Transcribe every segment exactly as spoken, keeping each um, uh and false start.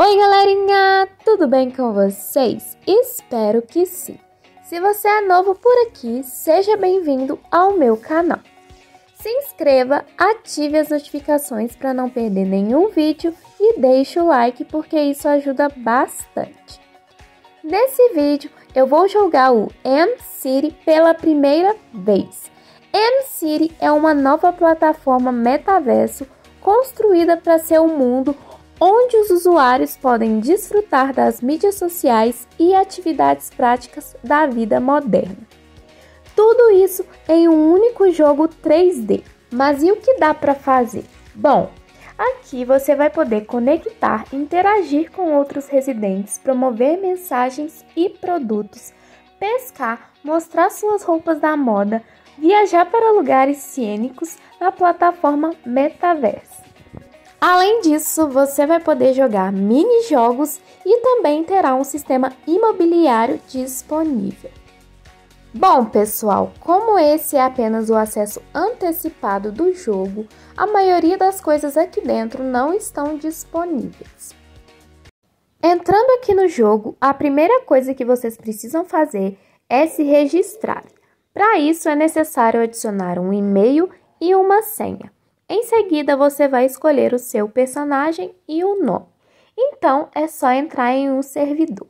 Oi galerinha, tudo bem com vocês? Espero que sim. Se você é novo por aqui, seja bem-vindo ao meu canal. Se inscreva, ative as notificações para não perder nenhum vídeo e deixe o like porque isso ajuda bastante. Nesse vídeo eu vou jogar o M-City pela primeira vez. M-City é uma nova plataforma metaverso construída para ser um mundo onde os usuários podem desfrutar das mídias sociais e atividades práticas da vida moderna. Tudo isso em um único jogo três D. Mas e o que dá para fazer? Bom, aqui você vai poder conectar, interagir com outros residentes, promover mensagens e produtos, pescar, mostrar suas roupas da moda, viajar para lugares cênicos na plataforma Metaverse. Além disso, você vai poder jogar mini-jogos e também terá um sistema imobiliário disponível. Bom, pessoal, como esse é apenas o acesso antecipado do jogo, a maioria das coisas aqui dentro não estão disponíveis. Entrando aqui no jogo, a primeira coisa que vocês precisam fazer é se registrar. Para isso, é necessário adicionar um e-mail e uma senha. Em seguida, você vai escolher o seu personagem e o nome. Então, é só entrar em um servidor.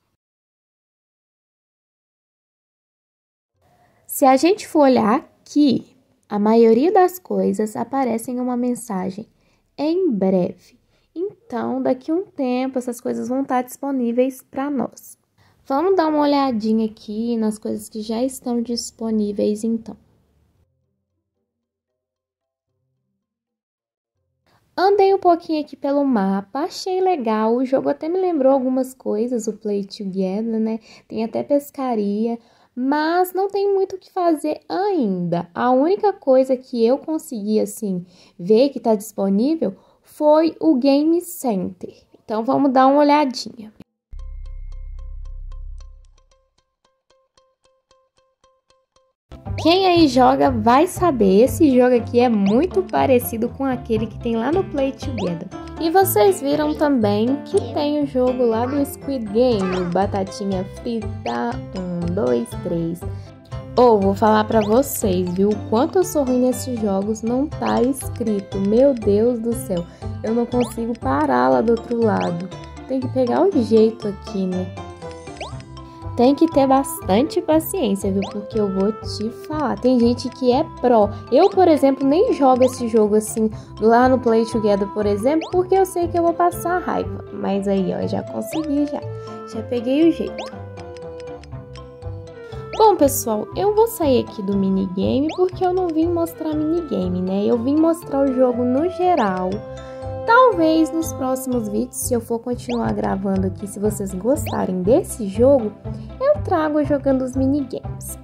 Se a gente for olhar aqui, a maioria das coisas aparecem uma mensagem em breve. Então, daqui a um tempo, essas coisas vão estar disponíveis para nós. Vamos dar uma olhadinha aqui nas coisas que já estão disponíveis, então. Andei um pouquinho aqui pelo mapa, achei legal, o jogo até me lembrou algumas coisas, o Play Together, né? Tem até pescaria, mas não tem muito o que fazer ainda. A única coisa que eu consegui, assim, ver que tá disponível foi o Game Center. Então, vamos dar uma olhadinha. Quem aí joga vai saber, esse jogo aqui é muito parecido com aquele que tem lá no Play Together. E vocês viram também que tem o jogo lá do Squid Game, batatinha frita, um, dois, três. Ou, oh, vou falar pra vocês, viu, o quanto eu sou ruim nesses jogos, não tá escrito, meu Deus do céu, eu não consigo parar lá do outro lado. Tem que pegar o jeito aqui, né? Tem que ter bastante paciência, viu? Porque eu vou te falar. Tem gente que é pró. Eu, por exemplo, nem jogo esse jogo assim lá no Play Together, por exemplo, porque eu sei que eu vou passar raiva. Mas aí, ó, já consegui, já. Já peguei o jeito. Bom, pessoal, eu vou sair aqui do minigame porque eu não vim mostrar minigame, né? Eu vim mostrar o jogo no geral. Talvez nos próximos vídeos, se eu for continuar gravando aqui, se vocês gostarem desse jogo, eu trago jogando os minigames.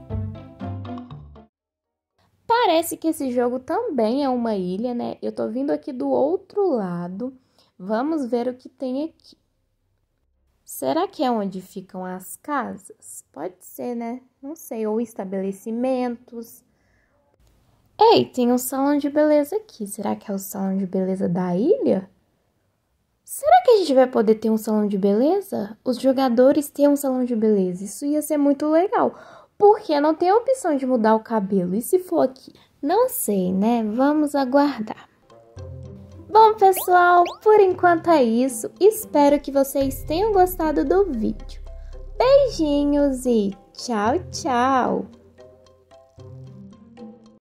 Parece que esse jogo também é uma ilha, né? Eu tô vindo aqui do outro lado. Vamos ver o que tem aqui. Será que é onde ficam as casas? Pode ser, né? Não sei, ou estabelecimentos. Ei, tem um salão de beleza aqui. Será que é o salão de beleza da ilha? Será que a gente vai poder ter um salão de beleza? Os jogadores têm um salão de beleza. Isso ia ser muito legal. Porque não tem a opção de mudar o cabelo. E se for aqui? Não sei, né? Vamos aguardar. Bom, pessoal, por enquanto é isso. Espero que vocês tenham gostado do vídeo. Beijinhos e tchau, tchau!